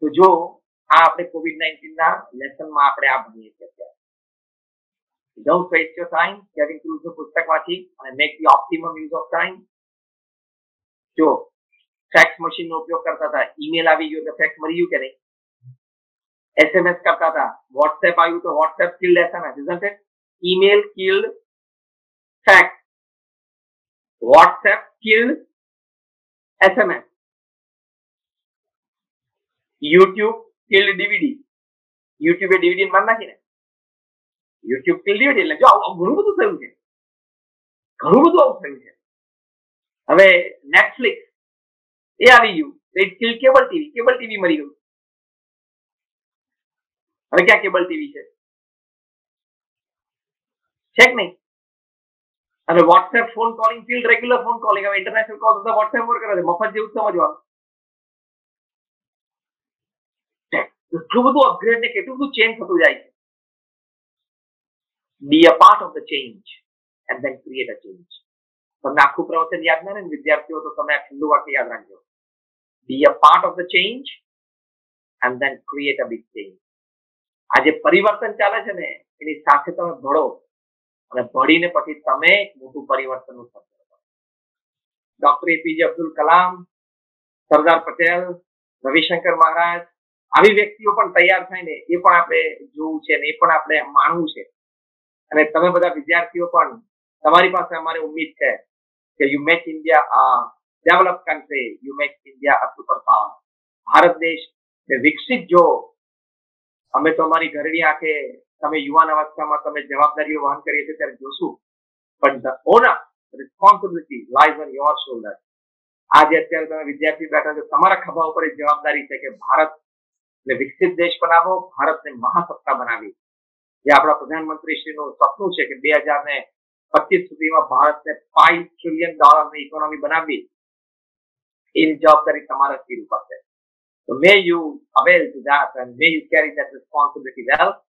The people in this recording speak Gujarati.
તો જો આ આપણે COVID-19 ના લેસનમાં આપણે આ ભણીએ છીએ અત્યારે. Don't waste your time getting through the પુસ્તક વાંચી અને make the optimum use of time. જો ફેક્સ મશીન નો ઉપયોગ કરતા હતા, ઈમેલ આવી ગયો તો ફેક્સ મરી ગયું કે નહીં? SMS કરતા હતા, WhatsApp આવ્યું તો WhatsApp killed SMS, isn't it? Email killed fax. WhatsApp killed SMS. YouTube killed DVD. YouTube A DVD માર નાખી ને. YouTube killed DVD એટલે જો ઘણું બધું થયું છે. ઘણું બધું આવું થયું છે. હવે Netflix એ આવી ગયું, it killed cable TV. Cable TV મરી ગયું. હવે ક્યાં કેબલ ટીવી છે? છે કે નહીં? અને WhatsApp phone calling killed regular phone calling. હવે ઇન્ટરનેશનલ કોલ તો WhatsApp પર કરે છે, મફત જેવું સમજવાનું. એટલું બધું અપગ્રેડ ને કેટલું બધું ચેન્જ થતું જાય છે. Be a part of the change and then create a change. તમને આખું પ્રવચન યાદ ના રહે ને વિદ્યાર્થીઓ, તો તમે આ છેલ્લું વાક્ય યાદ રાખજો. Be a part of the change and then create a big change. આ જે પરિવર્તન ચાલે છે ને એની સાથે તમે ભળો અને ભળીને પછી તમે મોટું પરિવર્તનનું સર્જન કરો. ડોક્ટર APJ અબ્દુલ કલામ, સરદાર પટેલ, રવિશંકર મહારાજ, આવી વ્યક્તિઓ પણ તૈયાર થાય ને એ પણ આપણે જોવું છે ને એ પણ આપણે માણવું છે. અને તમે બધા વિદ્યાર્થીઓ પણ તમારી પાસે અમારે ઉમ્મીદ છે કે you make India a develop country, you make India a super power. Bharat દેશ વિકસિત જો અમે તો અમારી ઘરડી આંખે તમે યુવાન અવસ્થામાં તમે જવાબદારીઓ વહન કરીએ છીએ ત્યારે જોશું, પણ the owner responsibility lies on your shoulder. આજે અત્યારે તમે વિદ્યાર્થી બેઠા છો, તમારા ખભા ઉપર એક જવાબદારી છે કે ભારતને વિકસિત દેશ બનાવો, ભારતને મહાસત્તા બનાવી. જે આપણા પ્રધાનમંત્રીશ્રીનું સપનું છે કે 2025 સુધીમાં ભારતને $5 ટ્રિલિયન ઇકોનોમી બનાવવી, એની જવાબદારી તમારા સિર ઉપર છે. So may you avail to that and may you carry that responsibility well.